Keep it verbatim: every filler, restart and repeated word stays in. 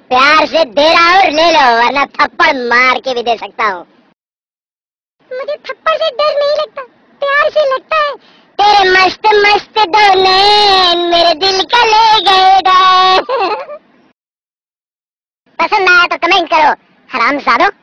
प्यार से दे रहा हूँ, ले लो, वरना थप्पड़ मार के भी दे सकता हूँ। मुझे थप्पड़ से डर नहीं लगता, प्यार से लगता है। तेरे मस्त मस्त दो नैन मेरे दिल का ले गए। पसंद आया तो कमेंट करो हरामजादो।